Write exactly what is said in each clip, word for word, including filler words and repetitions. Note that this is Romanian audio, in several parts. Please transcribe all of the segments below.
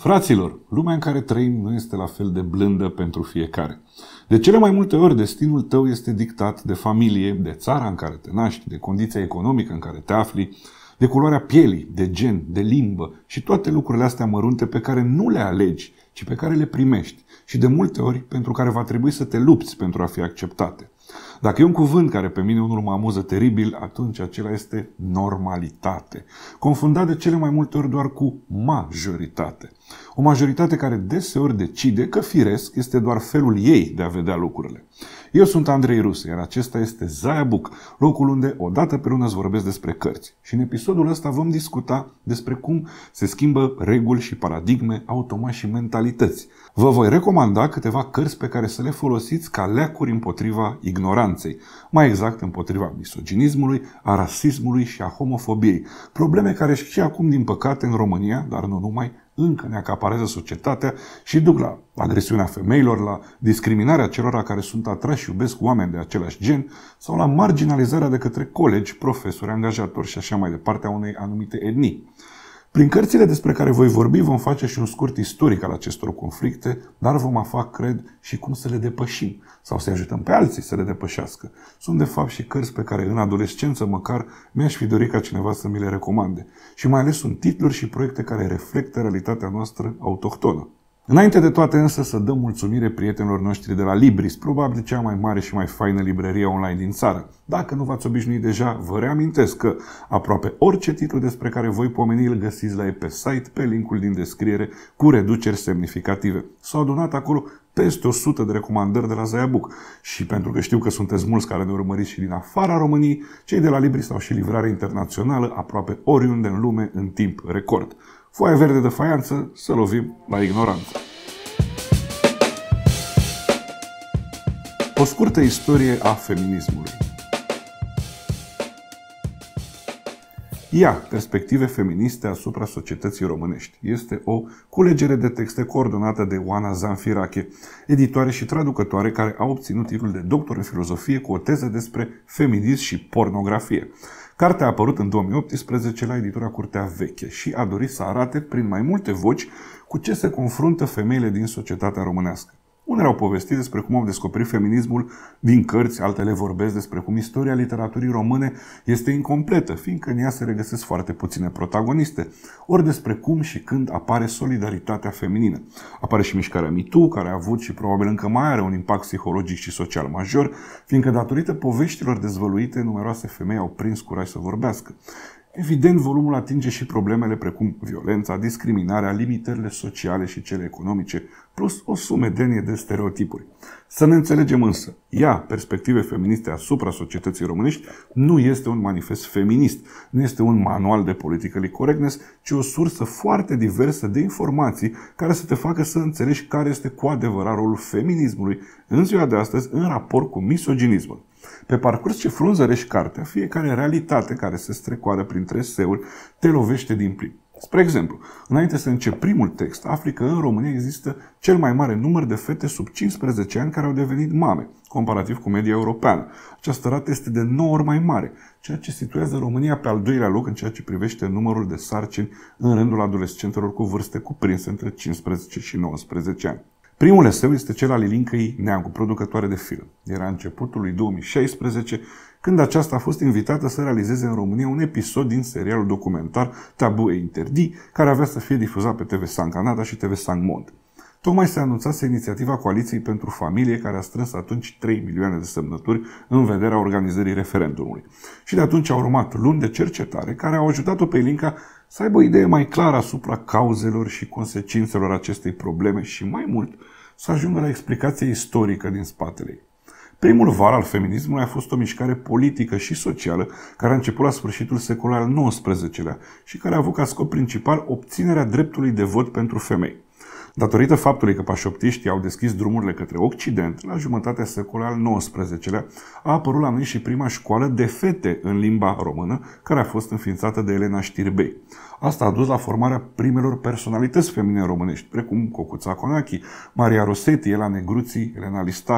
Fraților, lumea în care trăim nu este la fel de blândă pentru fiecare. De cele mai multe ori, destinul tău este dictat de familie, de țara în care te naști, de condiția economică în care te afli, de culoarea pielii, de gen, de limbă și toate lucrurile astea mărunte pe care nu le alegi, ci pe care le primești și de multe ori pentru care va trebui să te lupți pentru a fi acceptate. Dacă e un cuvânt care pe mine unul mă amuză teribil, atunci acela este normalitate, confundat de cele mai multe ori doar cu majoritate. O majoritate care deseori decide că firesc este doar felul ei de a vedea lucrurile. Eu sunt Andrei Ruse, iar acesta este Zaia Book, locul unde o dată pe lună îți vorbesc despre cărți. Și în episodul ăsta vom discuta despre cum se schimbă reguli și paradigme, automat și mentalități. Vă voi recomanda câteva cărți pe care să le folosiți ca leacuri împotriva ignoranței, mai exact împotriva misoginismului, a rasismului și a homofobiei, probleme care și acum, din păcate, în România, dar nu numai, încă ne acaparează societatea și duc la agresiunea femeilor, la discriminarea celor care sunt atrași și iubesc oameni de același gen sau la marginalizarea de către colegi, profesori, angajatori și așa mai departe a unei anumite etnii. Prin cărțile despre care voi vorbi vom face și un scurt istoric al acestor conflicte, dar vom afla, cred, și cum să le depășim sau să ajutăm pe alții să le depășească. Sunt de fapt și cărți pe care în adolescență măcar mi-aș fi dorit ca cineva să mi le recomande. Și mai ales sunt titluri și proiecte care reflectă realitatea noastră autohtonă. Înainte de toate însă să dăm mulțumire prietenilor noștri de la Libris, probabil cea mai mare și mai faină librărie online din țară. Dacă nu v-ați obișnuit deja, vă reamintesc că aproape orice titlu despre care voi pomeni îl găsiți la ei pe site, pe linkul din descriere, cu reduceri semnificative. S-au adunat acolo peste o sută de recomandări de la Zaia Book. Și pentru că știu că sunteți mulți care ne urmăriți și din afara României, cei de la Libris au și livrare internațională aproape oriunde în lume în timp record. Foaia verde de faianță, să lovim la ignoranță. O scurtă istorie a feminismului. Ia perspective feministe asupra societății românești. Este o culegere de texte coordonată de Oana Zanfirache, editoare și traducătoare care a obținut titlul de doctor în filozofie cu o teză despre feminism și pornografie. Cartea a apărut în două mii optsprezece la editura Curtea Veche și a dorit să arate prin mai multe voci cu ce se confruntă femeile din societatea românească. Unele au povestit despre cum au descoperit feminismul din cărți, altele vorbesc despre cum istoria literaturii române este incompletă, fiindcă în ea se regăsesc foarte puține protagoniste, ori despre cum și când apare solidaritatea feminină. Apare și mișcarea Me Too, care a avut și probabil încă mai are un impact psihologic și social major, fiindcă datorită poveștilor dezvăluite, numeroase femei au prins curaj să vorbească. Evident, volumul atinge și problemele precum violența, discriminarea, limitările sociale și cele economice, plus o sumedenie de stereotipuri. Să ne înțelegem însă, ea, perspective feministe asupra societății românești, nu este un manifest feminist, nu este un manual de politically correctness, ci o sursă foarte diversă de informații care să te facă să înțelegi care este cu adevărat rolul feminismului în ziua de astăzi în raport cu misoginismul. Pe parcurs ce frunzărești cartea, fiecare realitate care se strecoară printre eseuri te lovește din plin. Spre exemplu, înainte să încep primul text, afli că în România există cel mai mare număr de fete sub cincisprezece ani care au devenit mame, comparativ cu media europeană. Această rată este de nouă ori mai mare, ceea ce situează România pe al doilea loc în ceea ce privește numărul de sarcini în rândul adolescentelor cu vârste cuprinse între cincisprezece și nouăsprezece ani. Primul eseu este cel al Ilincăi Neagu, producătoare de film. Era începutul lui două mii șaisprezece, când aceasta a fost invitată să realizeze în România un episod din serialul documentar Tabu et Interdit, care avea să fie difuzat pe T V San Canada și T V San Monde. Tocmai se anunțase inițiativa Coaliției pentru Familie, care a strâns atunci trei milioane de semnături în vederea organizării referendumului. Și de atunci au urmat luni de cercetare care au ajutat-o pe Ilinca să aibă o idee mai clară asupra cauzelor și consecințelor acestei probleme și, mai mult, să ajungă la explicația istorică din spatele ei. Primul val al feminismului a fost o mișcare politică și socială care a început la sfârșitul secolului al nouăsprezecelea și care a avut ca scop principal obținerea dreptului de vot pentru femei. Datorită faptului că pașoptiștii au deschis drumurile către Occident, la jumătatea secolului al nouăsprezecelea a apărut la noi și prima școală de fete în limba română, care a fost înființată de Elena Știrbei. Asta a dus la formarea primelor personalități feminine românești, precum Cocuța Conachi, Maria Rosetti, Ela Negruții, Elena Listar.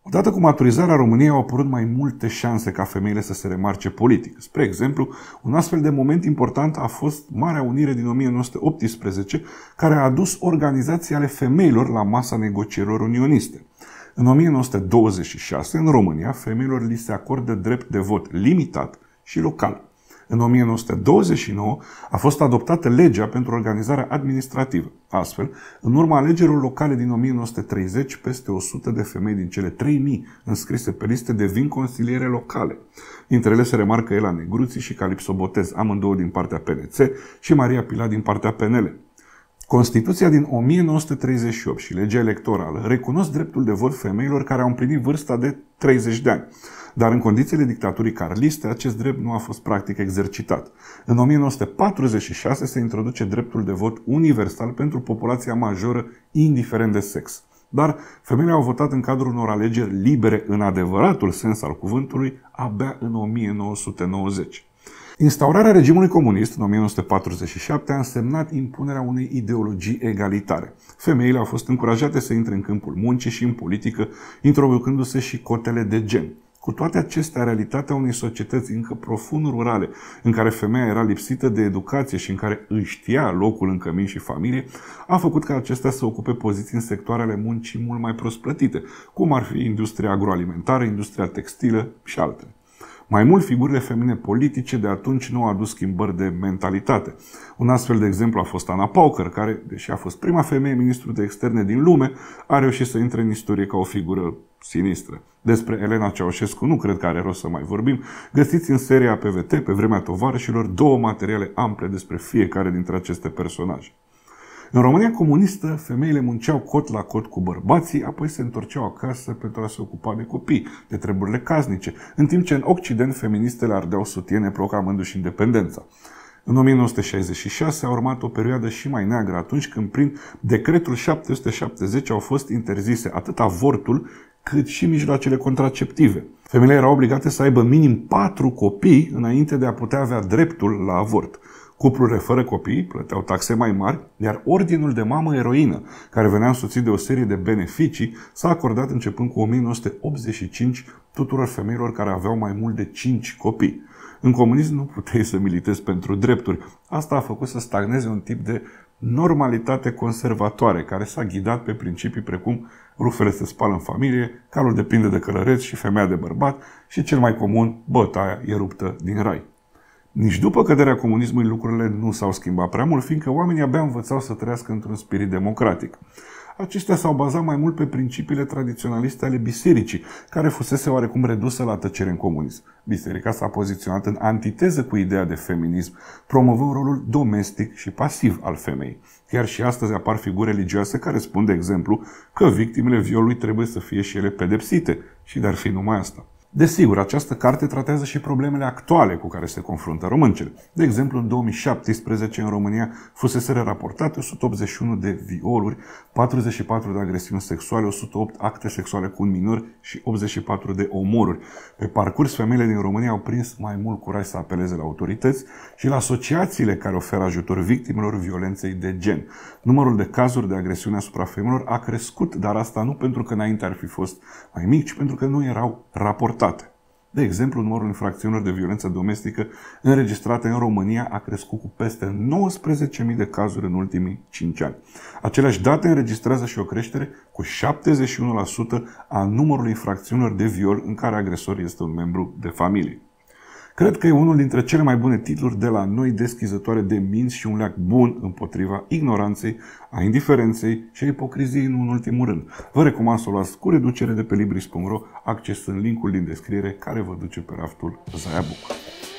Odată cu maturizarea României au apărut mai multe șanse ca femeile să se remarce politic. Spre exemplu, un astfel de moment important a fost Marea Unire din o mie nouă sute optsprezece, care a adus organizații ale femeilor la masa negocierilor unioniste. În o mie nouă sute douăzeci și șase, în România, femeilor li se acordă drept de vot limitat și local. În o mie nouă sute douăzeci și nouă a fost adoptată legea pentru organizarea administrativă. Astfel, în urma alegerilor locale din o mie nouă sute treizeci, peste o sută de femei din cele trei mii înscrise pe liste devin consiliere locale. Dintre ele se remarcă Ela Negruții și Calipso Botez, amândouă din partea P N C, și Maria Pilat din partea P N L. Constituția din o mie nouă sute treizeci și opt și legea electorală recunosc dreptul de vot femeilor care au împlinit vârsta de treizeci de ani. Dar în condițiile dictaturii carliste, acest drept nu a fost practic exercitat. În o mie nouă sute patruzeci și șase se introduce dreptul de vot universal pentru populația majoră, indiferent de sex. Dar femeile au votat în cadrul unor alegeri libere în adevăratul sens al cuvântului abia în o mie nouă sute nouăzeci. Instaurarea regimului comunist în o mie nouă sute patruzeci și șapte a însemnat impunerea unei ideologii egalitare. Femeile au fost încurajate să intre în câmpul muncii și în politică, introducându-se și cotele de gen. Cu toate acestea, realitatea unei societăți încă profund rurale, în care femeia era lipsită de educație și în care îi știa locul în cămin și familie, a făcut ca acestea să ocupe poziții în sectoarele muncii mult mai prost plătite, cum ar fi industria agroalimentară, industria textilă și altele. Mai mult, figurile feminine politice de atunci nu au adus schimbări de mentalitate. Un astfel de exemplu a fost Ana Pauker, care, deși a fost prima femeie ministru de externe din lume, a reușit să intre în istorie ca o figură sinistră. Despre Elena Ceaușescu nu cred că are rost să mai vorbim. Găsiți în seria P V T, pe vremea tovarășilor, două materiale ample despre fiecare dintre aceste personaje. În România comunistă, femeile munceau cot la cot cu bărbații, apoi se întorceau acasă pentru a se ocupa de copii, de treburile casnice, în timp ce în Occident feministele ardeau sutiene proclamându-și independența. În o mie nouă sute șaizeci și șase a urmat o perioadă și mai neagră atunci când prin decretul șapte sute șaptezeci au fost interzise atât avortul cât și mijloacele contraceptive. Femeile erau obligate să aibă minim patru copii înainte de a putea avea dreptul la avort. Cuplurile fără copii plăteau taxe mai mari, iar ordinul de mamă eroină, care venea însoțit de o serie de beneficii, s-a acordat începând cu o mie nouă sute optzeci și cinci tuturor femeilor care aveau mai mult de cinci copii. În comunism nu puteai să militezi pentru drepturi. Asta a făcut să stagneze un tip de normalitate conservatoare, care s-a ghidat pe principii precum rufele se spală în familie, calul depinde de călăreț și femeia de bărbat și, cel mai comun, bătaia e ruptă din rai. Nici după căderea comunismului lucrurile nu s-au schimbat prea mult, fiindcă oamenii abia învățau să trăiască într-un spirit democratic. Acestea s-au bazat mai mult pe principiile tradiționaliste ale bisericii, care fusese oarecum redusă la tăcere în comunism. Biserica s-a poziționat în antiteză cu ideea de feminism, promovând rolul domestic și pasiv al femeii. Chiar și astăzi apar figuri religioase care spun, de exemplu, că victimele violului trebuie să fie și ele pedepsite, și de-ar fi numai asta. Desigur, această carte tratează și problemele actuale cu care se confruntă româncele. De exemplu, în două mii șaptesprezece, în România, fuseseră raportate o sută optzeci și unu de violuri, patruzeci și patru de agresiuni sexuale, o sută opt acte sexuale cu un minor și optzeci și patru de omoruri. Pe parcurs, femeile din România au prins mai mult curaj să apeleze la autorități și la asociațiile care oferă ajutor victimelor violenței de gen. Numărul de cazuri de agresiune asupra femeilor a crescut, dar asta nu pentru că înainte ar fi fost mai mic, ci pentru că nu erau raportate. De exemplu, numărul infracțiunilor de violență domestică înregistrate în România a crescut cu peste nouăsprezece mii de cazuri în ultimii cinci ani. Aceleași date înregistrează și o creștere cu șaptezeci și unu la sută a numărului infracțiunilor de viol în care agresor este un membru de familie. Cred că e unul dintre cele mai bune titluri de la noi, deschizătoare de minți și un leac bun împotriva ignoranței, a indiferenței și a ipocriziei, nu în ultimul rând. Vă recomand să o luați cu reducere de pe Libris punct ro, accesând linkul din descriere care vă duce pe raftul Zaia Book.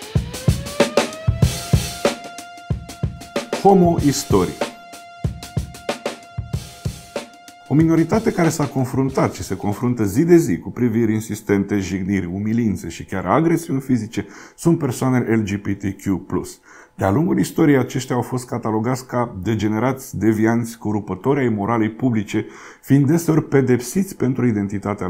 Homo Historic. O minoritate care s-a confruntat și se confruntă zi de zi cu priviri insistente, jigniri, umilințe și chiar agresiuni fizice sunt persoanele L G B T Q plus. De-a lungul istoriei, aceștia au fost catalogați ca degenerați, devianți, corupători ai moralei publice, fiind deseori pedepsiți pentru identitatea lor.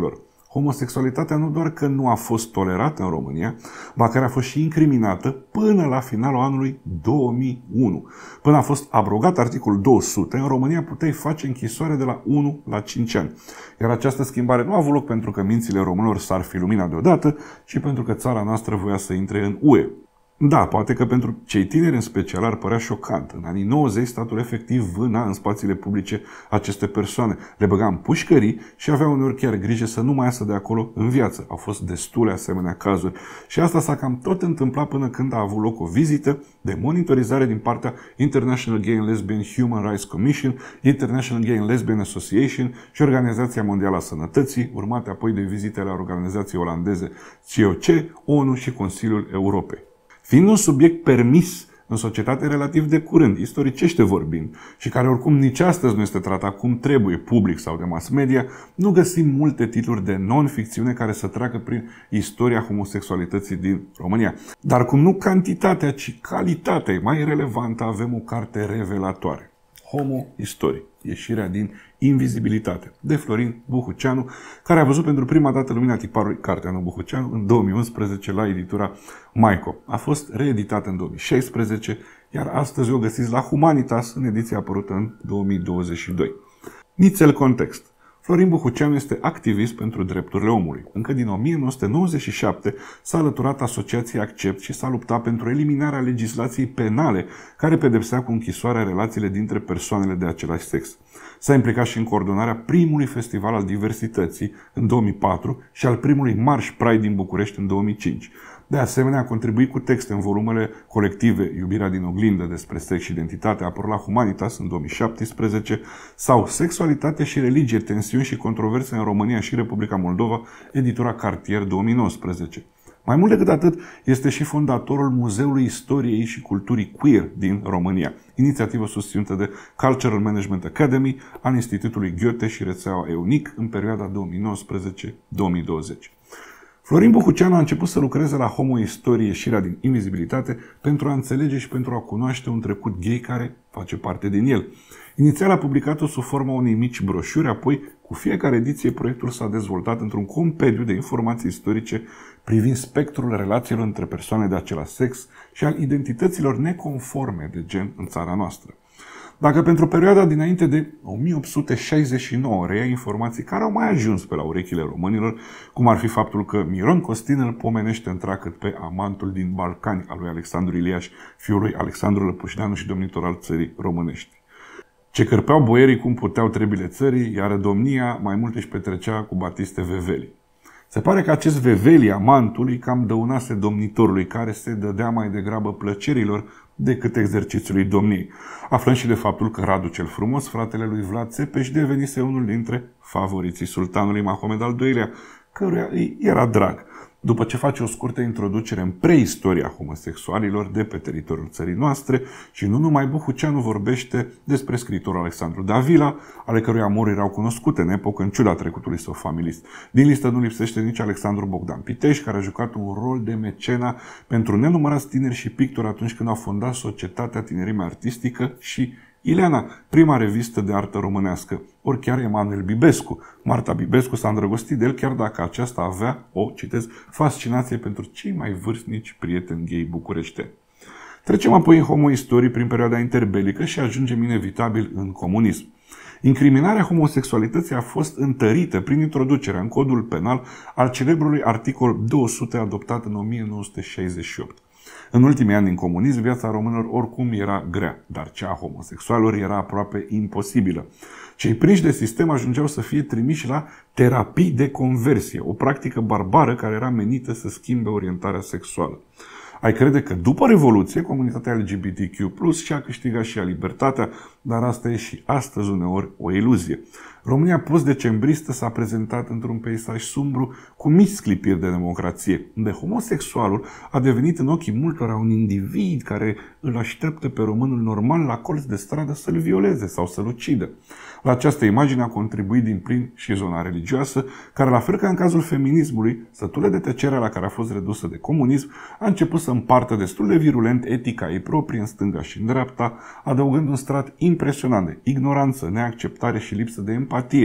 homosexualitatea nu doar că nu a fost tolerată în România, ba care a fost și incriminată până la finalul anului două mii unu. Până a fost abrogat articolul două sute, în România puteai face închisoare de la unu la cinci ani. Iar această schimbare nu a avut loc pentru că mințile românilor s-ar fi luminat deodată, ci pentru că țara noastră voia să intre în U E. Da, poate că pentru cei tineri în special ar părea șocant. În anii nouăzeci, statul efectiv vâna în spațiile publice aceste persoane. Le băga în pușcării și avea uneori chiar grijă să nu mai iasă de acolo în viață. Au fost destule asemenea cazuri. Și asta s-a cam tot întâmplat până când a avut loc o vizită de monitorizare din partea International Gay and Lesbian Human Rights Commission, International Gay and Lesbian Association și Organizația Mondială a Sănătății, urmate apoi de vizitele la organizații olandeze C O C, ONU și Consiliul Europei. Fiind un subiect permis în societate relativ de curând, istoricește vorbind, și care oricum nici astăzi nu este tratat cum trebuie, public sau de mass media, nu găsim multe titluri de non-ficțiune care să treacă prin istoria homosexualității din România. Dar cum nu cantitatea, ci calitatea e mai relevantă, avem o carte revelatoare. Homo History, ieșirea din invizibilitate, de Florin Buhuceanu, care a văzut pentru prima dată lumina tiparului Cartea lui Buhuceanu în două mii unsprezece la editura Maico. A fost reeditată în două mii șaisprezece, iar astăzi o găsiți la Humanitas în ediția apărută în două mii douăzeci și doi. Nițel context. Florin Buhuceanu este activist pentru drepturile omului. Încă din o mie nouă sute nouăzeci și șapte s-a alăturat Asociației Accept și s-a luptat pentru eliminarea legislației penale care pedepsea cu închisoarea relațiile dintre persoanele de același sex. S-a implicat și în coordonarea primului festival al diversității în două mii patru și al primului Marș Pride din București în două mii cinci. De asemenea, a contribuit cu texte în volumele colective Iubirea din oglindă despre sex și identitate, apărut la Humanitas în două mii șaptesprezece, sau Sexualitate și religie, tensiuni și controverse în România și Republica Moldova, editura Cartier două mii nouăsprezece. Mai mult decât atât, este și fondatorul Muzeului Istoriei și Culturii Queer din România, inițiativă susținută de Cultural Management Academy, al Institutului Goethe și rețeaua EUNIC în perioada două mii nouăsprezece două mii douăzeci. Florin Buhuceanu a început să lucreze la Homo History, ieșirea din invizibilitate, pentru a înțelege și pentru a cunoaște un trecut gay care face parte din el. Inițial a publicat-o sub forma unei mici broșuri, apoi, cu fiecare ediție, proiectul s-a dezvoltat într-un compendiu de informații istorice privind spectrul relațiilor între persoane de același sex și al identităților neconforme de gen în țara noastră. Dacă pentru perioada dinainte de o mie opt sute șaizeci și nouă reia informații care au mai ajuns pe la urechile românilor, cum ar fi faptul că Miron Costin îl pomenește întreagăt pe amantul din Balcani al lui Alexandru Iliaș, fiul lui Alexandru Lăpușneanu și domnitor al țării românești. Ce cărpeau boierii cum puteau trebile țării, iar domnia mai mult își petrecea cu Batiste Veveli. Se pare că acest Veveli, amantului, cam dăunase domnitorului, care se dădea mai degrabă plăcerilor decât exercițiului domniei. Aflăm și de faptul că Radu cel Frumos, fratele lui Vlad Țepeș, devenise unul dintre favoriții sultanului Mahomed al doilea, căruia îi era drag. După ce face o scurtă introducere în preistoria homosexualilor de pe teritoriul țării noastre, și nu numai, Buhuceanu vorbește despre scriitorul Alexandru Davila, ale cărui amori erau cunoscute în epocă, în ciuda trecutului său familist. Din listă nu lipsește nici Alexandru Bogdan Pitești, care a jucat un rol de mecena pentru nenumărați tineri și pictori atunci când a fondat Societatea Tinerime Artistică, și Ileana, prima revistă de artă românească, ori chiar Emanuel Bibescu. Marta Bibescu s-a îndrăgostit de el, chiar dacă aceasta avea o, citez, fascinație pentru cei mai vârstnici prieteni gay bucureșteni. Trecem apoi în Homo History prin perioada interbelică și ajungem inevitabil în comunism. Incriminarea homosexualității a fost întărită prin introducerea în codul penal al celebrului articol două sute adoptat în o mie nouă sute șaizeci și opt. În ultimii ani din comunism, viața românilor oricum era grea, dar cea a homosexualilor era aproape imposibilă. Cei prinși de sistem ajungeau să fie trimiși la terapii de conversie, o practică barbară care era menită să schimbe orientarea sexuală. Ai crede că după Revoluție, comunitatea L G B T Q plus și-a câștigat și a libertatea, dar asta e și astăzi uneori o iluzie. România post-decembristă s-a prezentat într-un peisaj sumbru cu mici sclipiri de democrație, unde homosexualul a devenit în ochii multora un individ care îl așteaptă pe românul normal la colț de stradă să-l violeze sau să-l ucidă. La această imagine a contribuit din plin și zona religioasă, care, la fel ca în cazul feminismului, sătulă de tăcerea la care a fost redusă de comunism, a început să împartă destul de virulent etica ei proprie în stânga și în dreapta, adăugând un strat impresionant de ignoranță, neacceptare și lipsă de empatie,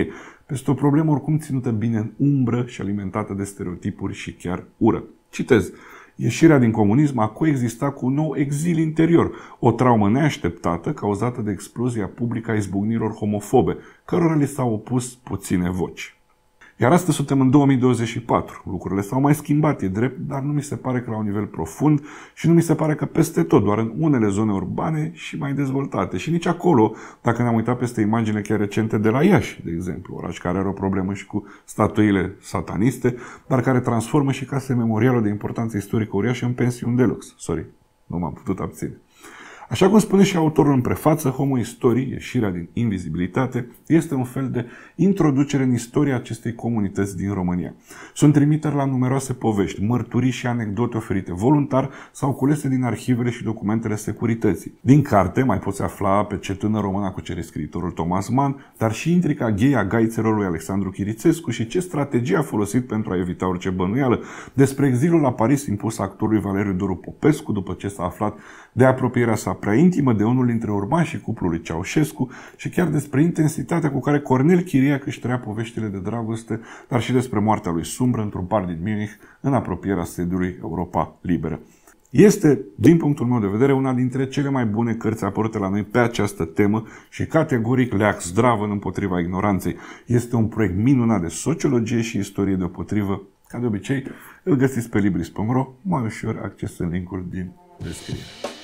peste o problemă oricum ținută bine în umbră și alimentată de stereotipuri și chiar ură. Citez: ieșirea din comunism a coexistat cu un nou exil interior, o traumă neașteptată cauzată de explozia publică a izbucnirilor homofobe, cărora li s-au opus puține voci. Iar astăzi suntem în două mii douăzeci și patru. Lucrurile s-au mai schimbat, e drept, dar nu mi se pare că la un nivel profund și nu mi se pare că peste tot, doar în unele zone urbane și mai dezvoltate. Și nici acolo, dacă ne-am uitat peste imaginile chiar recente de la Iași, de exemplu, oraș care are o problemă și cu statuile sataniste, dar care transformă și case memoriale de importanță istorică uriașă în pensiuni de lux. Sorry, nu m-am putut abține. Așa cum spune și autorul în prefață, Homo Historii, ieșirea din invizibilitate, este un fel de introducere în istoria acestei comunități din România. Sunt trimiteri la numeroase povești, mărturii și anecdote oferite voluntar sau culese din arhivele și documentele securității. Din carte mai poți afla pe Ce tânăr român a cucerit scriitorul Thomas Mann, dar și intrica gay a gaițelor lui Alexandru Chirițescu și ce strategie a folosit pentru a evita orice bănuială, despre exilul la Paris impus actorului Valeriu Doru Popescu după ce s-a aflat de apropierea sa prea intimă de unul dintre urmașii cuplului Ceaușescu și chiar despre intensitatea cu care Cornel Chiriac își trăia poveștile de dragoste, dar și despre moartea lui sumbră într-un bar din Munich în apropierea sediului Europa Liberă. Este, din punctul meu de vedere, una dintre cele mai bune cărți apărute la noi pe această temă și categoric leac zdravăn împotriva ignoranței. Este un proiect minunat de sociologie și istorie deopotrivă. Ca de obicei, îl găsiți pe libris punct ro, mai ușor accesând linkul din descriere.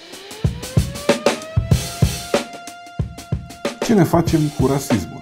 Ce ne facem cu rasismul?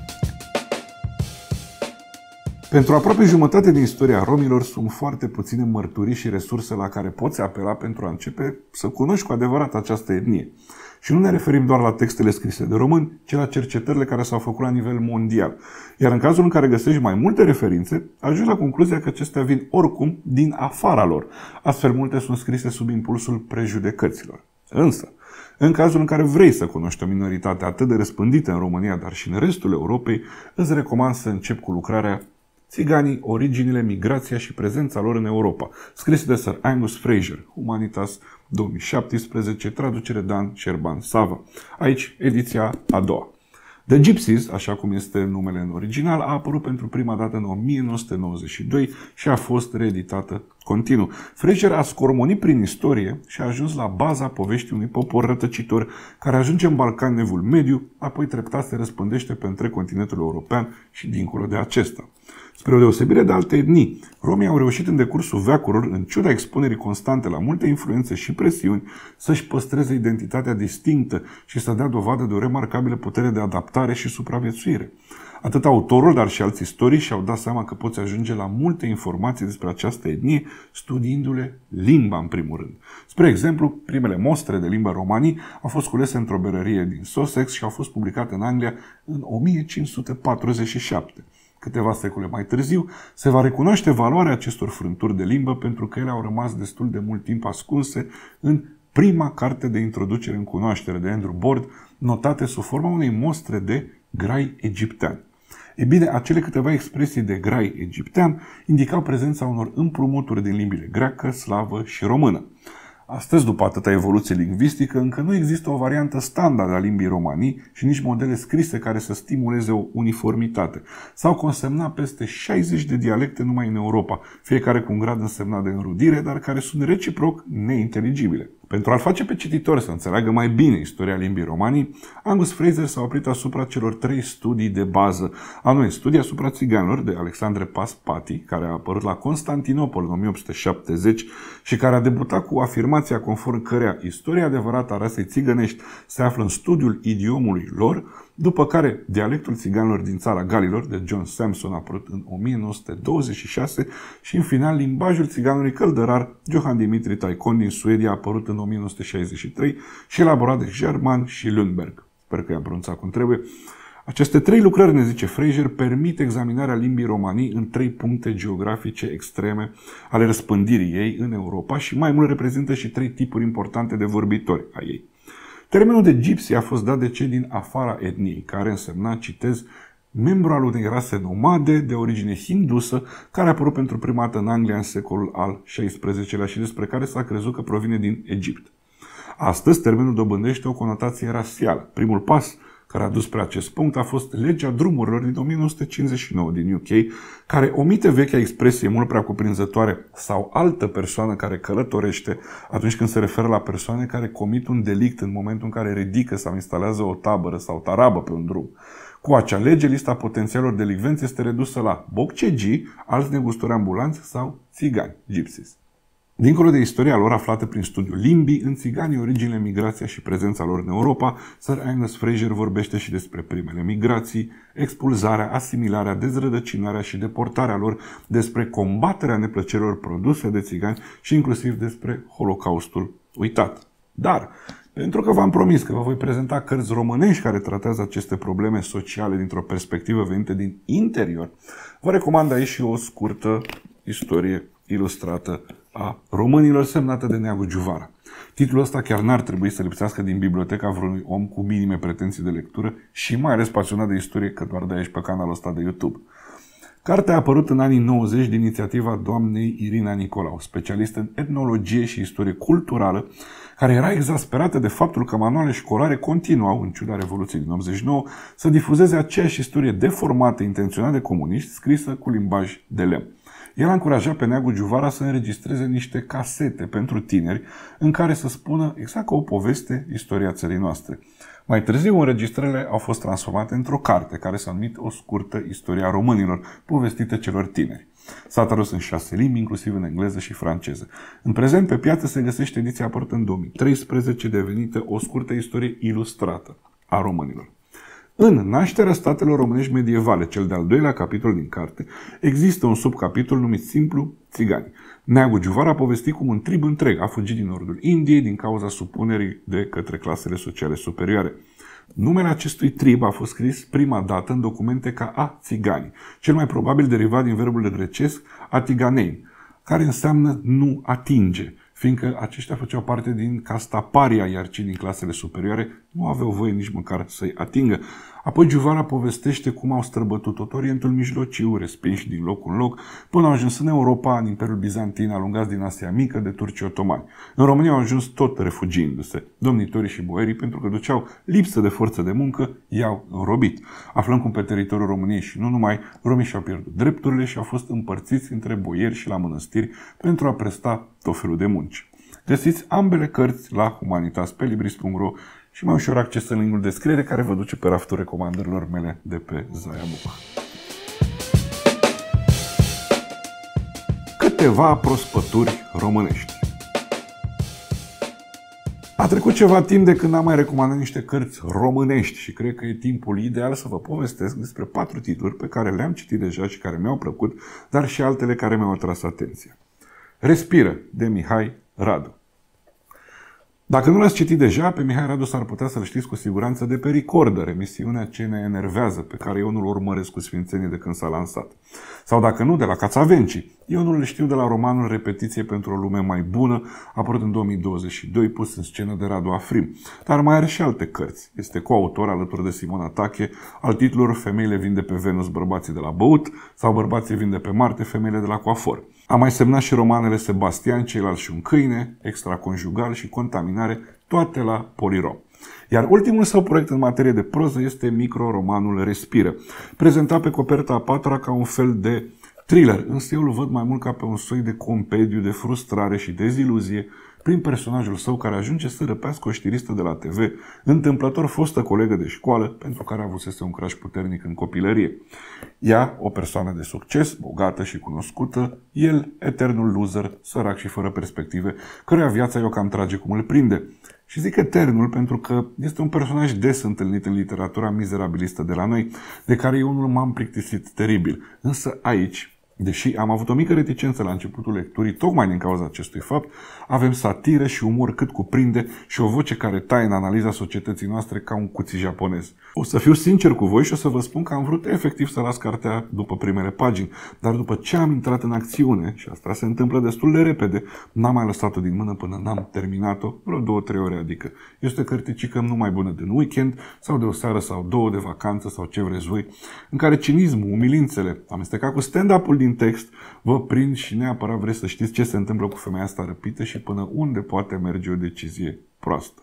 Pentru aproape jumătate din istoria romilor sunt foarte puține mărturii și resurse la care poți apela pentru a începe să cunoști cu adevărat această etnie. Și nu ne referim doar la textele scrise de români, ci la cercetările care s-au făcut la nivel mondial. Iar în cazul în care găsești mai multe referințe, ajungi la concluzia că acestea vin oricum din afara lor. Astfel, multe sunt scrise sub impulsul prejudecăților. Însă, în cazul în care vrei să cunoști o minoritate atât de răspândită în România, dar și în restul Europei, îți recomand să începi cu lucrarea Țiganii, originile, migrația și prezența lor în Europa, scris de Sir Angus Fraser, Humanitas două mii șaptesprezece, traducere Dan Șerban Sava. Aici, ediția a doua. The Gypsies, așa cum este numele în original, a apărut pentru prima dată în o mie nouă sute nouăzeci și doi și a fost reeditată continuu. Fraser a scormonit prin istorie și a ajuns la baza poveștii unui popor rătăcitor care ajunge în Balcani în Evul Mediu, apoi treptat se răspândește pe întreg continentul european și dincolo de acesta. Spre o deosebire de alte etnii, romii au reușit în decursul veacurilor, în ciuda expunerii constante la multe influențe și presiuni, să-și păstreze identitatea distinctă și să dea dovadă de o remarcabilă putere de adaptare și supraviețuire. Atât autorul, dar și alți istorii și-au dat seama că poți ajunge la multe informații despre această etnie studiindu-le limba în primul rând. Spre exemplu, primele mostre de limba romanii au fost culese într-o berărie din Sussex și au fost publicate în Anglia în o mie cinci sute patruzeci și șapte. Câteva secole mai târziu, se va recunoaște valoarea acestor frânturi de limbă pentru că ele au rămas destul de mult timp ascunse în prima carte de introducere în cunoaștere de Andrew Board, notate sub forma unei mostre de grai egiptean. E bine, acele câteva expresii de grai egiptean indicau prezența unor împrumuturi din limbile greacă, slavă și română. Astăzi, după atâta evoluție lingvistică, încă nu există o variantă standard a limbii romanii și nici modele scrise care să stimuleze o uniformitate. S-au consemnat peste șaizeci de dialecte numai în Europa, fiecare cu un grad însemnat de înrudire, dar care sunt reciproc neinteligibile. Pentru a-l face pe cititor să înțeleagă mai bine istoria limbii romanii, Angus Fraser s-a oprit asupra celor trei studii de bază, anume studia asupra țiganilor de Alexandre Paspaty, care a apărut la Constantinopol în o mie opt sute șaptezeci și care a debutat cu afirmația conform cărea istoria adevărată a rasei țigănești se află în studiul idiomului lor, după care dialectul țiganilor din țara Galilor de John Samson a apărut în o mie nouă sute douăzeci și șase și în final limbajul țiganului căldărar Johann Dimitri Taicon din Suedia a apărut în o mie nouă sute șaizeci și trei și elaborat de German și Lundberg. Sper că i-am pronunțat cum trebuie. Aceste trei lucrări, ne zice Fraser, permit examinarea limbii romanii în trei puncte geografice extreme ale răspândirii ei în Europa și mai mult reprezintă și trei tipuri importante de vorbitori a ei. Termenul de gypsy a fost dat de cei din afara etniei, care însemna, citez, membru al unei rase nomade de origine hindusă, care a apărut pentru prima dată în Anglia în secolul al șaisprezecelea și despre care s-a crezut că provine din Egipt. Astăzi, termenul dobândește o conotație rasială. Primul pas care a dus spre acest punct a fost legea drumurilor din o mie nouă sute cincizeci și nouă din U K, care omite vechea expresie mult prea cuprinzătoare sau altă persoană care călătorește atunci când se referă la persoane care comit un delict în momentul în care ridică sau instalează o tabără sau tarabă pe un drum. Cu acea lege, lista potențialilor delicvenți este redusă la boccegii, alți negustori ambulanți sau țigani, gypsies. Dincolo de istoria lor aflată prin studiul limbii, în Țiganii, originile, migrația și prezența lor în Europa, Sir Angus Fraser vorbește și despre primele migrații, expulzarea, asimilarea, dezrădăcinarea și deportarea lor, despre combaterea neplăcerilor produse de țigani și inclusiv despre Holocaustul uitat. Dar, pentru că v-am promis că vă voi prezenta cărți românești care tratează aceste probleme sociale dintr-o perspectivă venită din interior, vă recomand aici și o scurtă istorie ilustrată a românilor semnată de Neagu Giuvara. Titlul ăsta chiar n-ar trebui să lipsească din biblioteca vreunui om cu minime pretenții de lectură și mai ales pasionat de istorie, că doar de aici pe canalul ăsta de YouTube. Cartea a apărut în anii nouăzeci din inițiativa doamnei Irina Nicolau, specialistă în etnologie și istorie culturală, care era exasperată de faptul că manuale școlare continuau, în ciuda Revoluției din optzeci și nouă, să difuzeze aceeași istorie deformată intenționat de comuniști, scrisă cu limbaj de lemn. El a încurajat pe Neagu Giuvara să înregistreze niște casete pentru tineri în care să spună exact ca o poveste istoria țării noastre. Mai târziu, înregistrările au fost transformate într-o carte care s-a numit O scurtă istoria românilor, povestită celor tineri. S-a tradus în șase limbi, inclusiv în engleză și franceză. În prezent, pe piață se găsește ediția apărută în două mii treisprezece, devenită O scurtă istorie ilustrată a românilor. În Nașterea statelor românești medievale, cel de-al doilea capitol din carte, există un subcapitol numit simplu Țigani. Neagu Giuvara a povestit cum un trib întreg a fugit din nordul Indiei din cauza supunerii de către clasele sociale superioare. Numele acestui trib a fost scris prima dată în documente ca a țigani, cel mai probabil derivat din verbul grecesc atiganein, care înseamnă nu atinge, fiindcă aceștia făceau parte din casta paria, iar cei din clasele superioare nu aveau voie nici măcar să-i atingă. Apoi Giuvara povestește cum au străbătut tot Orientul Mijlociu, respinși din loc în loc, până au ajuns în Europa, în Imperiul Bizantin, alungați din Asia Mică de turcii otomani. În România au ajuns tot refugiindu-se. Domnitorii și boierii, pentru că duceau lipsă de forță de muncă, i-au înrobit. Aflăm cum pe teritoriul României și nu numai, romii și-au pierdut drepturile și au fost împărțiți între boieri și la mănăstiri pentru a presta tot felul de munci. Găsiți ambele cărți la humanitas pe libris punct ro și mai ușor acces în linkul de descriere care vă duce pe raftul recomandărilor mele de pe Zaia Book. Câteva prospături românești. A trecut ceva timp de când am mai recomandat niște cărți românești și cred că e timpul ideal să vă povestesc despre patru titluri pe care le-am citit deja și care mi-au plăcut, dar și altele care mi-au atras atenția. Respiră, de Mihai Radu. Dacă nu l-ați citit deja, pe Mihai Radu s-ar putea să-l știți cu siguranță de pe Recorder, emisiunea ce ne enervează, pe care eu nu-l urmăresc cu sfințenie de când s-a lansat. Sau dacă nu, de la Cațavencii. Eu nu-l știu de la romanul Repetiție pentru o lume mai bună, apărut în două mii douăzeci și doi, pus în scenă de Radu Afrim. Dar mai are și alte cărți. Este coautor alături de Simona Tache al titlurilor Femeile vin de pe Venus, bărbații de la băut, sau Bărbații vin de pe Marte, femeile de la coafor. A mai semnat și romanele Sebastian, Ceilalți și un câine, Extraconjugal și Contaminare, toate la Polirom. Iar ultimul său proiect în materie de proză este microromanul Respiră, prezentat pe coperta a patra ca un fel de thriller, însă eu îl văd mai mult ca pe un soi de compediu de frustrare și deziluzie prin personajul său care ajunge să răpească o știristă de la T V, întâmplător fostă colegă de școală, pentru care avusese un crush puternic în copilărie. Ea, o persoană de succes, bogată și cunoscută, el, eternul loser, sărac și fără perspective, căruia viața i-o cam trage cum îl prinde. Și zic eternul pentru că este un personaj des întâlnit în literatura mizerabilistă de la noi, de care eu nu m-am plictisit teribil. Însă aici, deși am avut o mică reticență la începutul lecturii, tocmai din cauza acestui fapt, avem satiră și umor cât cuprinde și o voce care taie în analiza societății noastre ca un cuțit japonez. O să fiu sincer cu voi și o să vă spun că am vrut efectiv să las cartea după primele pagini, dar după ce am intrat în acțiune, și asta se întâmplă destul de repede, n-am mai lăsat-o din mână până n-am terminat-o, vreo două, trei ore adică. Este o cărticică nu mai bună de un weekend sau de o seară sau două de vacanță sau ce vreți voi, în care cinismul, umilințele, amestecat cu stand-up-ul din text, vă prind și neapărat vreți să știți ce se întâmplă cu femeia asta răpită și până unde poate merge o decizie proastă.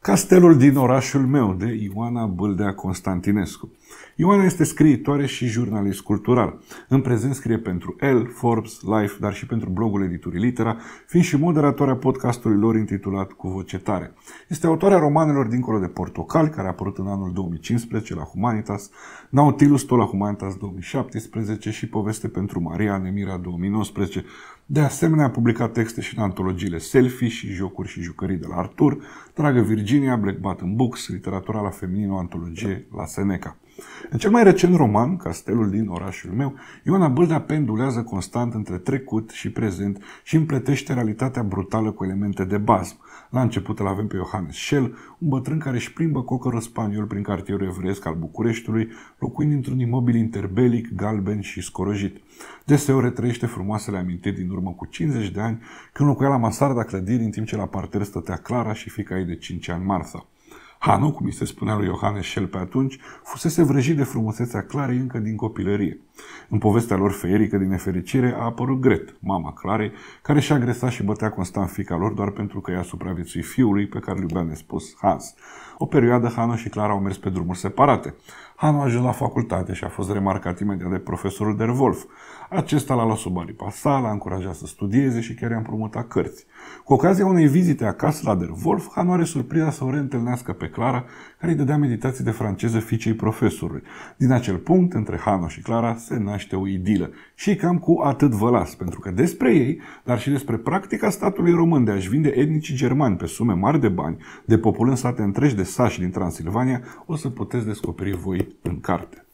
Castelul din orașul meu, de Ioana Bâldea Constantinescu. Ioana este scriitoare și jurnalist cultural. În prezent scrie pentru Elle, Forbes, Life, dar și pentru blogul Editurii Litera, fiind și moderatoarea podcastului lor intitulat Cu Voce Tare. Este autoarea romanelor Dincolo de Portocali, care a apărut în anul două mii cincisprezece la Humanitas, Nautilus, tot la Humanitas două mii șaptesprezece și Poveste pentru Maria, Nemira două mii nouăsprezece. De asemenea, a publicat texte și în antologiile Selfie și Jocuri și Jucării de la Artur, Dragă Virginia, Black Button Books, Literatura la Feminină, o antologie la Seneca. În cel mai recent roman, Castelul din orașul meu, Ioana Bâldea pendulează constant între trecut și prezent și împletește realitatea brutală cu elemente de bazm. La început îl avem pe Johannes Schell, un bătrân care își plimbă cocără spaniol prin cartierul evreiesc al Bucureștiului, locuind într-un imobil interbelic, galben și scorojit. Deseori trăiește frumoasele amintiri din urmă cu cincizeci de ani, când locuia la mansarda clădirii, în timp ce la parter stătea Clara și fiica ei de cinci ani, Martha. Hanu, cum îi se spunea lui Johannes Schell pe atunci, fusese vrăjit de frumusețea Clarei încă din copilărie. În povestea lor feerică, din nefericire, a apărut Gret, mama Clarei, care și-a agresat și bătea constant fiica lor doar pentru că ea supraviețui fiului pe care îl iubea nespus, Hans. O perioadă, Hanu și Clara au mers pe drumuri separate. Hanu a ajuns la facultate și a fost remarcat imediat de profesorul Der Wolf. Acesta l-a luat sub aripa sa, l-a încurajat să studieze și chiar i-a împrumutat cărți. Cu ocazia unei vizite acasă la Der Wolf, Hanu are surpriza să o reîntâlnească pe Clara, care îi dădea meditații de franceză fiicei profesorului. Din acel punct, între Hanu și Clara, se naște o idilă. Și cam cu atât vă las, pentru că despre ei, dar și despre practica statului român de a-și vinde etnicii germani pe sume mari de bani, depopulând sate întregi de sași din Transilvania, o să puteți descoperi voi în carte.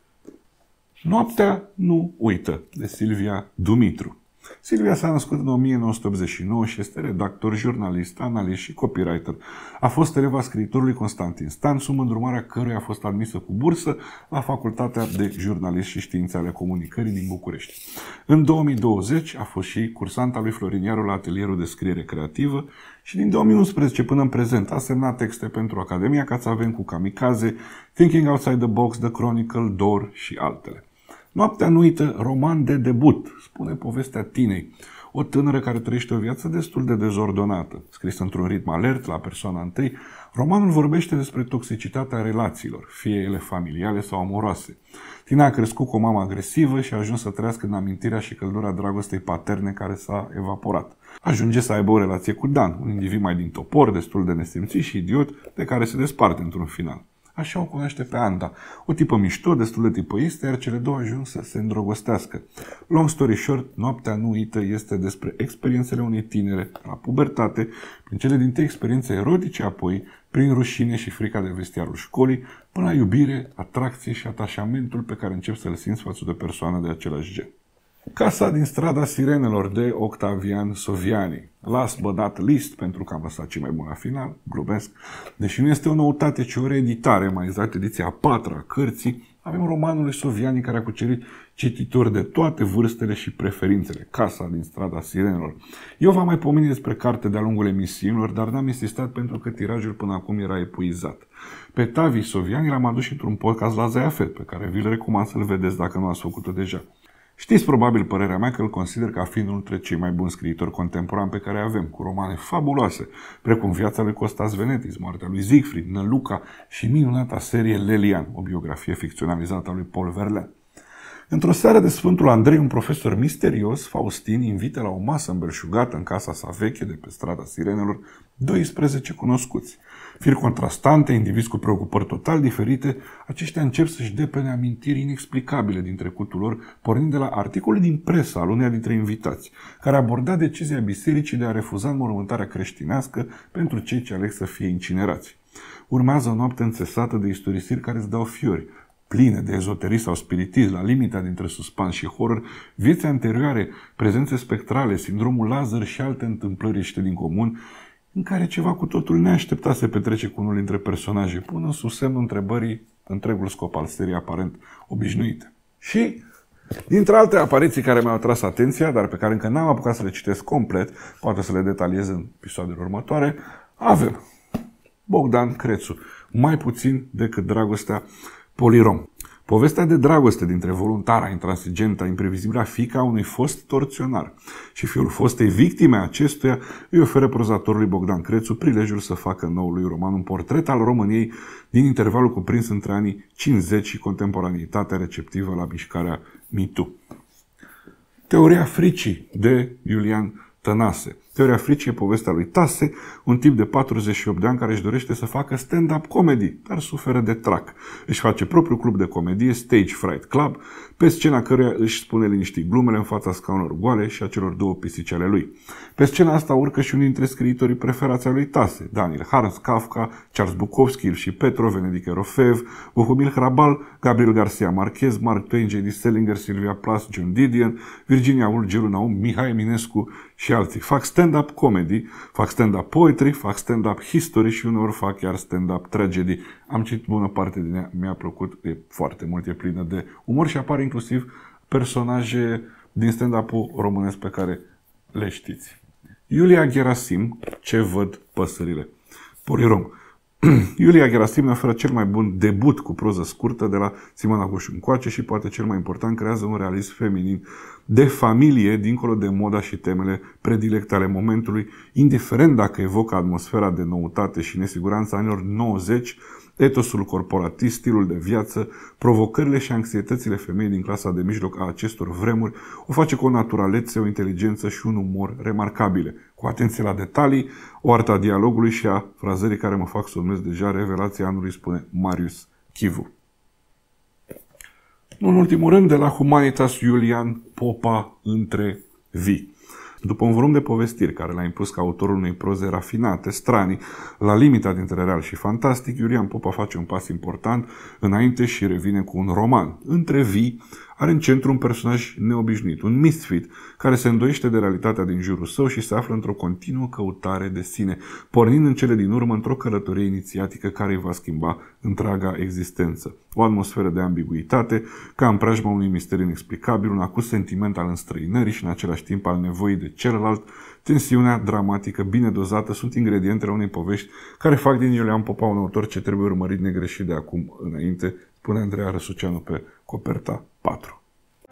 Noaptea nu uită, de Silvia Dumitru. Silvia s-a născut în o mie nouă sute optzeci și nouă și este redactor, jurnalist, analist și copywriter. A fost eleva scriitorului Constantin Stan, sub îndrumarea căruia a fost admisă cu bursă la Facultatea de Jurnalist și Științe ale Comunicării din București. În două mii douăzeci a fost și cursanta lui Florin Iaru la atelierul de scriere creativă și din două mii unsprezece până în prezent a semnat texte pentru Academia Cațaven cu Kamikaze, Thinking Outside the Box, The Chronicle, Door și altele. Noaptea nu uită, roman de debut, spune povestea Tinei, o tânără care trăiește o viață destul de dezordonată. Scris într-un ritm alert, la persoana întâi, romanul vorbește despre toxicitatea relațiilor, fie ele familiale sau amoroase. Tina a crescut cu o mamă agresivă și a ajuns să trăiască în amintirea și căldura dragostei paterne care s-a evaporat. Ajunge să aibă o relație cu Dan, un individ mai din topor, destul de nesimțit și idiot, de care se desparte într-un final. Așa o cunoaște pe Anda, o tipă mișto, destul de tipăistă, iar cele două ajung să se îndrăgostească. Long story short, Noaptea nu uită este despre experiențele unei tinere la pubertate, prin cele dintâi experiențe erotice, apoi prin rușine și frica de vestiarul școlii, până la iubire, atracție și atașamentul pe care încep să-l simți față de persoană de același gen. Casa din strada Sirenelor, de Octavian Soviani. Last but not least, pentru că am lăsat cei mai buni la final, glumesc. Deși nu este o noutate, ci o reeditare, mai exact ediția a patra a cărții, avem romanul lui Soviani care a cucerit cititori de toate vârstele și preferințele. Casa din strada Sirenelor. Eu v-am mai pomenit despre carte de-a lungul emisiunilor, dar n-am insistat pentru că tirajul până acum era epuizat. Pe Tavi Soviani l-am adus și într-un podcast la Zayafet, pe care vi-l recomand să-l vedeți dacă nu ați făcut-o deja. Știți probabil părerea mea că îl consider ca fiind unul dintre cei mai buni scriitori contemporani pe care avem, cu romane fabuloase, precum Viața lui Costas Venetis, Moartea lui Siegfried, Năluca și minunata serie Lelian, o biografie ficționalizată a lui Paul Verlaine. Într-o seară de Sfântul Andrei, un profesor misterios, Faustin, invită la o masă îmbelșugată în casa sa veche de pe strada Sirenelor doisprezece cunoscuți. Fir contrastante, indivizi cu preocupări total diferite, aceștia încep să-și depene amintiri inexplicabile din trecutul lor, pornind de la articole din presă al uneia dintre invitați, care aborda decizia bisericii de a refuza înmormântarea creștinească pentru cei ce aleg să fie incinerați. Urmează o noapte înțesată de istorisiri care îți dau fiori, pline de ezoterism sau spiritism, la limita dintre suspans și horror, vieți anterioare, prezențe spectrale, sindromul Lazar și alte întâmplări ieșite din comun, în care ceva cu totul neașteptat se petrece cu unul dintre personaje, până sub semnul întrebării întregul scop al seriei aparent obișnuite. Și, dintre alte apariții care mi-au atras atenția, dar pe care încă n-am apucat să le citesc complet, poate să le detaliez în episoadele următoare, avem Bogdan Crețu, Mai puțin decât dragostea, Polirom. Povestea de dragoste dintre voluntara, intransigentă, imprevizibilă fiica a unui fost torționar și fiul fostei victime a acestuia îi oferă prozatorului Bogdan Crețu prilejul să facă noului roman un portret al României din intervalul cuprins între anii cincizeci și contemporaneitatea receptivă la mișcarea MeToo. Teoria fricii de Iulian Tănase. Teoria fricii e povestea lui Tase, un tip de patruzeci și opt de ani care își dorește să facă stand-up comedy, dar suferă de trac. Își face propriul club de comedie, Stage Fright Club, pe scena căruia își spune liniștit glumele în fața scaunelor goale și a celor două pisici ale lui. Pe scena asta urcă și unul dintre scriitorii preferați ai lui Tase, Daniel Hans, Kafka, Charles Bukowski, Ilși Petrov, Venedict Erofeev, Bohumil Hrabal, Gabriel Garcia Marquez, Mark Twain, J D. Salinger, Sylvia Plath, John Didion, Virginia Woolf, Gelu Naum, Mihai Eminescu și alții. Fac stand-up comedy, fac stand-up poetry, fac stand-up history și uneori fac chiar stand-up tragedy. Am citit bună parte din ea, mi-a plăcut, e foarte mult, e plină de umor și apar inclusiv personaje din stand-up-ul românesc pe care le știți. Iulia Gerasim, Ce văd păsările. Polirom. Iulia Gerasim ne oferă cel mai bun debut cu proză scurtă de la Simona Gușu încoace și poate cel mai important creează un realism feminin de familie dincolo de moda și temele predilecte ale momentului, indiferent dacă evocă atmosfera de noutate și nesiguranța anilor nouăzeci, etosul corporatist, stilul de viață, provocările și anxietățile femeii din clasa de mijloc a acestor vremuri, o face cu o naturalețe, o inteligență și un umor remarcabile, cu atenție la detalii, o artă a dialogului și a frazării care mă fac să o numesc deja revelația anului, spune Marius Chivu. Nu în ultimul rând, de la Humanitas, Iulian Popa între vii. După un volum de povestiri care l-a impus ca autorul unei proze rafinate, stranii, la limita dintre real și fantastic, Iulian Popa face un pas important înainte și revine cu un roman. Între vii are în centru un personaj neobișnuit, un misfit, care se îndoiește de realitatea din jurul său și se află într-o continuă căutare de sine, pornind în cele din urmă într-o călătorie inițiatică care îi va schimba întreaga existență. O atmosferă de ambiguitate, ca în preajma unui mister inexplicabil, un acuz sentiment al înstrăinării și în același timp al nevoii de celălalt, tensiunea dramatică bine dozată sunt ingredientele unei povești care fac din Iulian Popa un autor ce trebuie urmărit negreșit de acum înainte, spune Andreea Răsuceanu pe coperta patru.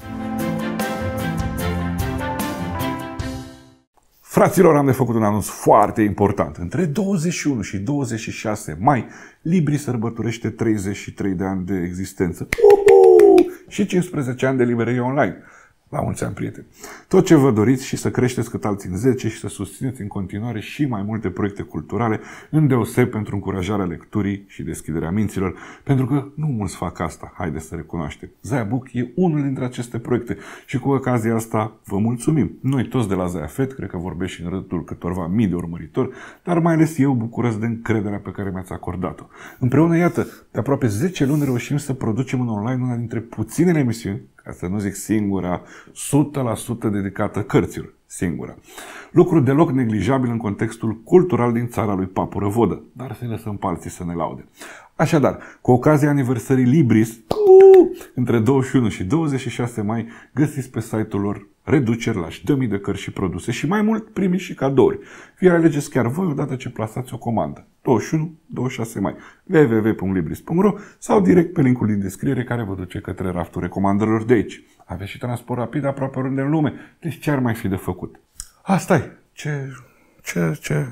Fraților, am de făcut un anunț foarte important. Între douăzeci și unu și douăzeci și șase mai, Libri sărbătorește treizeci și trei de ani de existență. Uhu! Și cincisprezece ani de librărie online. La mulți ani, prieteni! Tot ce vă doriți și să creșteți cât alții în zece și să susțineți în continuare și mai multe proiecte culturale, îndeoseb pentru încurajarea lecturii și deschiderea minților, pentru că nu mulți fac asta, haideți să recunoaștem. Zaia Book e unul dintre aceste proiecte și cu ocazia asta vă mulțumim. Noi toți de la Zaia Fet, cred că vorbesc și în rândul câtorva mii de urmăritori, dar mai ales eu bucurăți de încrederea pe care mi-ați acordat-o. Împreună, iată, de aproape zece luni reușim să producem în online una dintre puținele emisiuni, ca să nu zic singura, o sută la sută dedicată cărților, singura. Lucru deloc neglijabil în contextul cultural din țara lui Papură Vodă, dar să-i lăsăm pe alții să ne laude. Așadar, cu ocazia aniversării Libris, uh, între douăzeci și unu și douăzeci și șase mai, găsiți pe site-ul lor reduceri la zeci de mii de cărți și produse și mai mult primiți și cadouri. Fie alegeți chiar voi odată ce plasați o comandă. douăzeci și unu douăzeci și șase mai, w w w punct libris punct r o sau direct pe linkul din descriere care vă duce către raftul recomandărilor de aici. Aveți și transport rapid aproape oriunde în lume, deci ce ar mai fi de făcut? Asta e. Ce, ce, ce,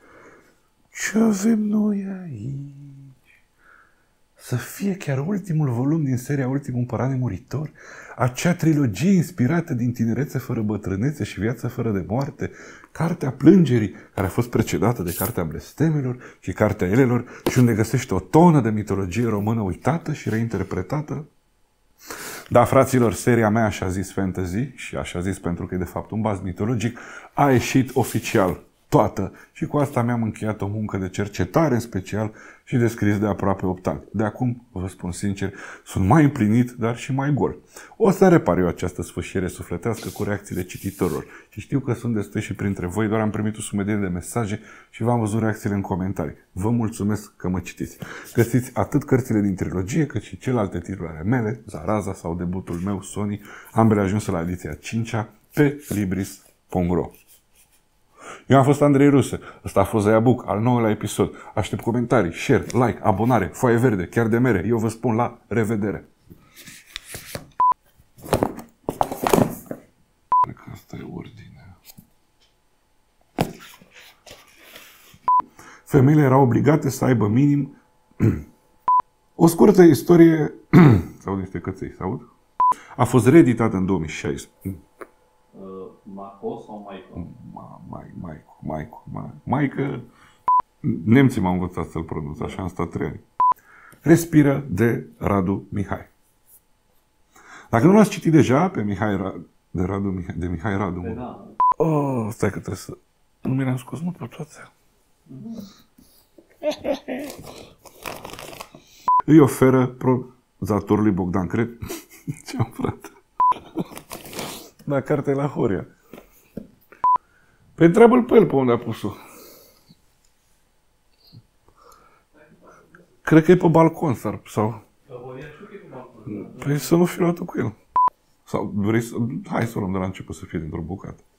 ce avem noi aici? Să fie chiar ultimul volum din seria Ultimul Împărat Nemuritor, acea trilogie inspirată din Tinerețe fără bătrânețe și Viață fără de moarte, Cartea Plângerii, care a fost precedată de Cartea Blestemelor și Cartea Elelor și unde găsește o tonă de mitologie română uitată și reinterpretată. Da, fraților, seria mea, așa zis fantasy, și așa zis pentru că e de fapt un baz mitologic, a ieșit oficial toată și cu asta mi-am încheiat o muncă de cercetare în special și de scris de aproape opt ani. De acum, vă spun sincer, sunt mai împlinit, dar și mai gol. O să repar eu această sfâșiere sufletească cu reacțiile cititorilor și știu că sunt destui și printre voi, doar am primit o sumedenie de mesaje și v-am văzut reacțiile în comentarii. Vă mulțumesc că mă citiți. Găsiți atât cărțile din trilogie, cât și celelalte titluri ale mele, Zaraza sau debutul meu, Sony, ambele ajunse la ediția a cincea pe libris punct r o. Eu am fost Andrei Rusă, ăsta a fost Zaia Book, al nouălea episod. Aștept comentarii, share, like, abonare, foaie verde, chiar de mere. Eu vă spun la revedere! Asta e ordinea. Femeile erau obligate să aibă minim o scurtă istorie. Sau niște căței, se aud? A fost reeditată în două mii șaisprezece. Uh, Maco sau Maico? Ma, mai, Maico, Maico, mai, Maică. Nemții m-au învățat să-l pronunț, așa am stat trei ani. Respiră de Radu Mihai. Dacă nu l-ați citit deja pe Mihai Ra- de Radu Mihai, de Mihai Radu, mă. Da. Oh, stai că trebuie să... Nu mi le-am scos, mă, pe toate. Îi oferă prozatorului Bogdan Cret. Ce-am, frate? Da, cartea e la Horia. Păi întreabă-l pe el pe unde a pus-o. Cred că e pe balcon sau... sau... Păi să nu fi luat cu el. Sau vrei să... Hai să o luăm de la început să fie dintr-o bucată.